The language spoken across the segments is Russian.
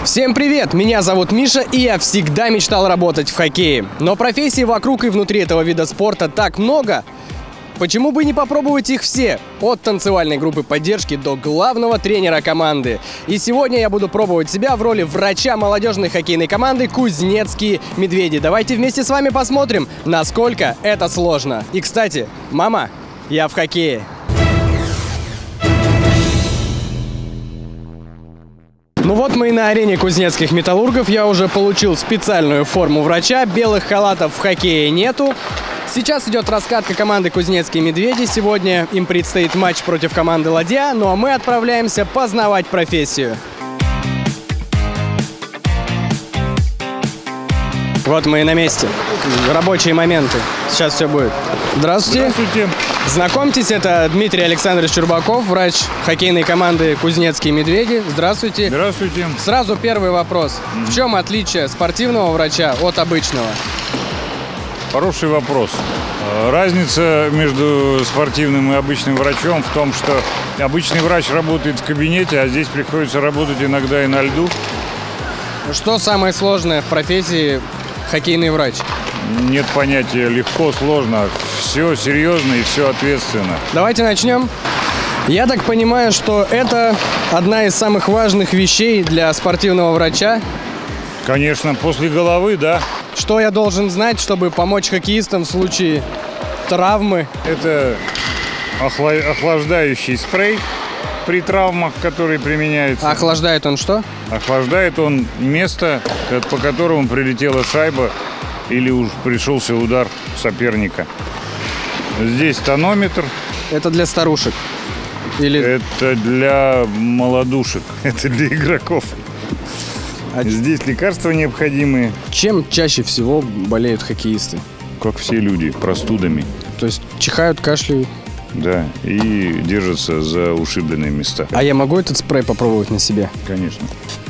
Всем привет! Меня зовут Миша, и я всегда мечтал работать в хоккее. Но профессий вокруг и внутри этого вида спорта так много. Почему бы не попробовать их все? От танцевальной группы поддержки до главного тренера команды. И сегодня я буду пробовать себя в роли врача молодежной хоккейной команды «Кузнецкие медведи». Давайте вместе с вами посмотрим, насколько это сложно. И, кстати, мама, я в хоккее. Ну вот мы и на арене кузнецких металлургов. Я уже получил специальную форму врача. Белых халатов в хоккее нету. Сейчас идет раскатка команды «Кузнецкие медведи». Сегодня им предстоит матч против команды «Ладья». Ну а мы отправляемся познавать профессию. Вот мы и на месте. Рабочие моменты. Сейчас все будет. Здравствуйте. Здравствуйте. Знакомьтесь, это Дмитрий Александрович Чурбаков, врач хоккейной команды «Кузнецкие медведи». Здравствуйте. Здравствуйте. Сразу первый вопрос. В чем отличие спортивного врача от обычного? Хороший вопрос. Разница между спортивным и обычным врачом в том, что обычный врач работает в кабинете, а здесь приходится работать иногда и на льду. Что самое сложное в профессии хоккейный врач? Нет понятия легко, сложно. Все серьезно и все ответственно. Давайте начнем. Я так понимаю, что это одна из самых важных вещей для спортивного врача. Конечно, после головы, да. Что я должен знать, чтобы помочь хоккеистам в случае травмы? Это охлаждающий спрей при травмах, который применяется. Охлаждает он что? Охлаждает он место, по которому прилетела шайба или уж пришелся удар соперника. Здесь тонометр. Это для старушек? Или... Это для молодушек, это для игроков. Здесь лекарства необходимые. Чем чаще всего болеют хоккеисты? Как все люди, простудами. То есть чихают, кашляют? Да, и держатся за ушибленные места. А я могу этот спрей попробовать на себе? Конечно.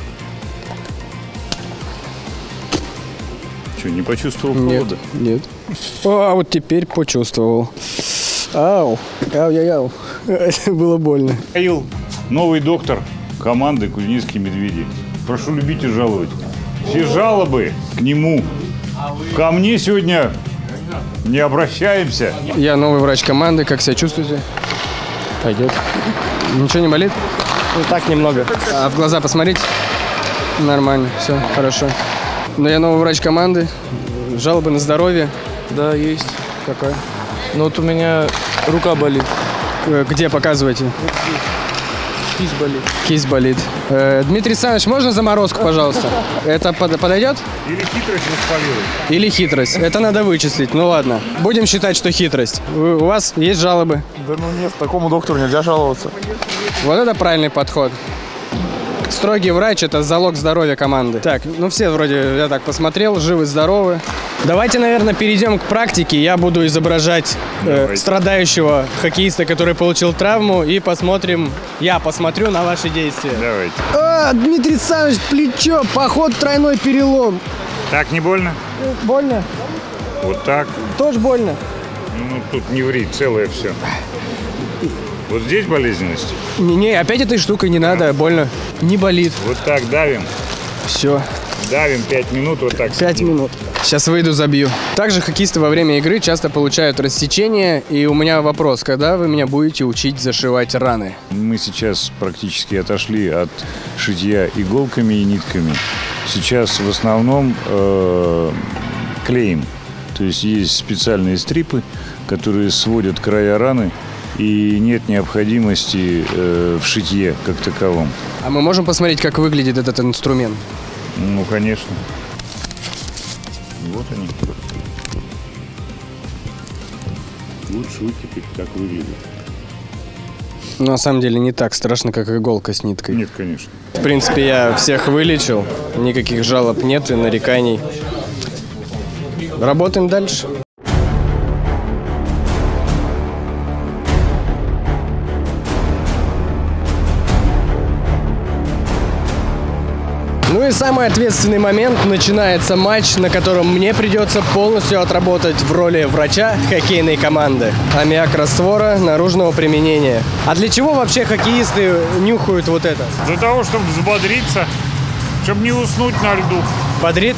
Что, не почувствовал холода? Нет. А вот теперь почувствовал. Ау, ау. Это было больно. Михаил, новый доктор команды «Кузнецкие медведи». Прошу любить и жаловать. Все жалобы к нему. Ко мне сегодня не обращаемся. Я новый врач команды. Как себя чувствуете? Пойдет. Ничего не болит? Ну, так немного. А в глаза посмотрите? Нормально, все, хорошо. Но я новый врач команды. Жалобы на здоровье? Да, есть. Какая? Ну вот у меня рука болит. Где показывайте? Кисть болит. Кисть болит. Дмитрий Александрович, можно заморозку, пожалуйста? Это подойдет? Или хитрость воспалилась. Или хитрость. Это надо вычислить. Ну ладно. Будем считать, что хитрость. У вас есть жалобы? Да ну нет, такому доктору нельзя жаловаться. Вот это правильный подход. Строгий врач – это залог здоровья команды. Так, ну все вроде, я так посмотрел, живы-здоровы. Давайте, наверное, перейдем к практике. Я буду изображать страдающего хоккеиста, который получил травму, и посмотрим, я посмотрю на ваши действия. Давайте. Дмитрий Александрович, плечо, поход, тройной перелом. Так не больно? Больно? Вот так. Тоже больно. Ну, тут не ври, целое все. Вот здесь болезненность? Не, опять этой штукой не надо, больно. Не болит. Вот так давим. Все. Давим 5 минут, вот так. 5 минут. Сейчас выйду, забью. Также хоккеисты во время игры часто получают рассечения. И у меня вопрос, когда вы меня будете учить зашивать раны? Мы сейчас практически отошли от шитья иголками и нитками. Сейчас в основном клеем. То есть есть специальные стрипы, которые сводят края раны. И нет необходимости в шитье как таковом. А мы можем посмотреть, как выглядит этот инструмент? Ну, конечно. Вот они. Лучше выкипеть, как выглядит. Ну, на самом деле не так страшно, как иголка с ниткой. Нет, конечно. В принципе, я всех вылечил. Никаких жалоб нет и нареканий. Работаем дальше. Ну и самый ответственный момент. Начинается матч, на котором мне придется полностью отработать в роли врача хоккейной команды. Аммиак раствора наружного применения. А для чего вообще хоккеисты нюхают вот это? Для того, чтобы взбодриться. чтобы не уснуть на льду. Бодрит?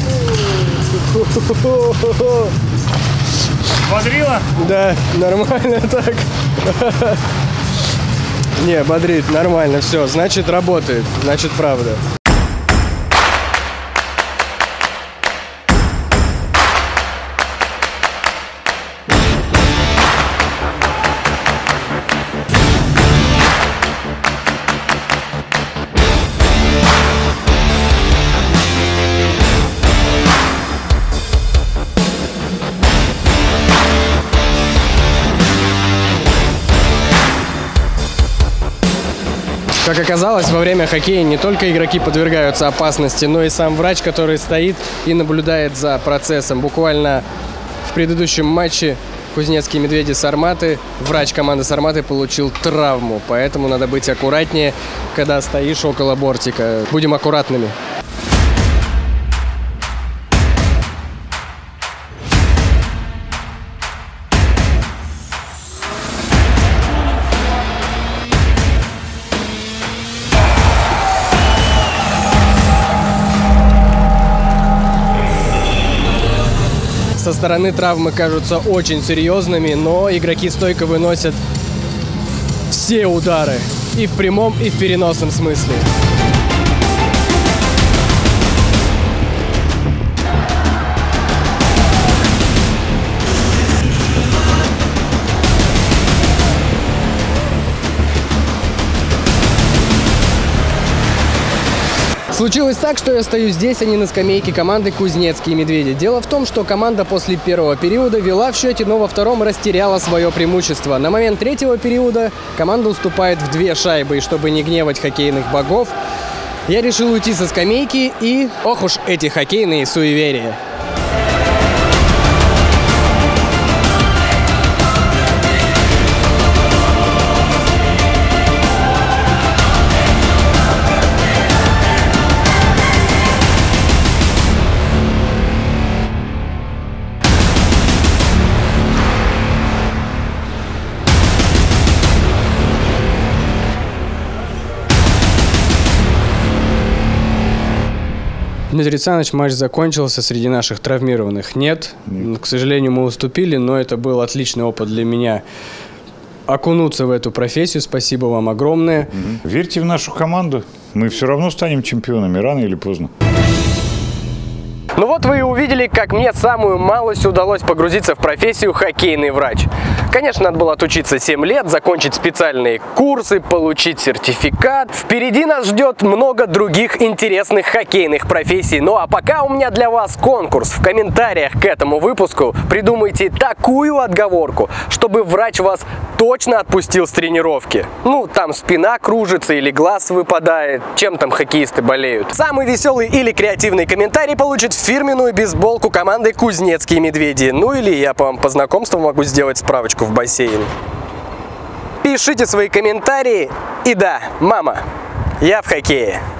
Бодрила? Да, нормально так. Не, бодрит, нормально, все, значит работает, значит правда. Как оказалось, во время хоккея не только игроки подвергаются опасности, но и сам врач, который стоит и наблюдает за процессом. Буквально в предыдущем матче Кузнецкие Медведи Сарматы, врач команды Сарматы получил травму, поэтому надо быть аккуратнее, когда стоишь около бортика. Будем аккуратными. Со стороны травмы кажутся очень серьезными, но игроки стойко выносят все удары. И в прямом, и в переносном смысле. Случилось так, что я стою здесь, а не на скамейке команды Кузнецкие Медведи. Дело в том, что команда после первого периода вела в счете, но во втором растеряла свое преимущество. На момент третьего периода команда уступает в 2 шайбы, и чтобы не гневать хоккейных богов, я решил уйти со скамейки и... Ох уж эти хоккейные суеверия. Дмитрий Александрович, матч закончился, среди наших травмированных нет. К сожалению, мы уступили, но это был отличный опыт для меня окунуться в эту профессию. Спасибо вам огромное. Верьте в нашу команду, мы все равно станем чемпионами, рано или поздно. Ну вот вы и увидели, как мне самую малость удалось погрузиться в профессию хоккейный врач. Конечно, надо было отучиться 7 лет, закончить специальные курсы, получить сертификат. Впереди нас ждет много других интересных хоккейных профессий. Ну а пока у меня для вас конкурс. В комментариях к этому выпуску придумайте такую отговорку, чтобы врач вас точно отпустил с тренировки. Ну, там спина кружится или глаз выпадает, чем там хоккеисты болеют. Самый веселый или креативный комментарий получит фирменную бейсболку команды Кузнецкие Медведи. Ну или я вам по знакомству могу сделать справочку в бассейн. Пишите свои комментарии. И да, мама, я в хоккее.